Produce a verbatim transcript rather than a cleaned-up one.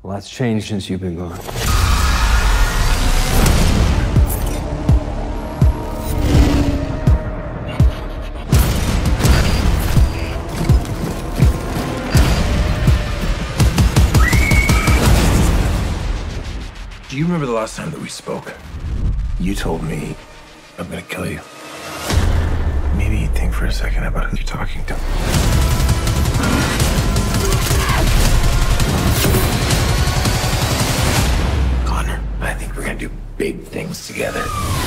A lot's changed since you've been gone. Do you remember the last time that we spoke? You told me I'm gonna kill you. Maybe think for a second about who you're talking to. Connor, I think we're gonna do big things together.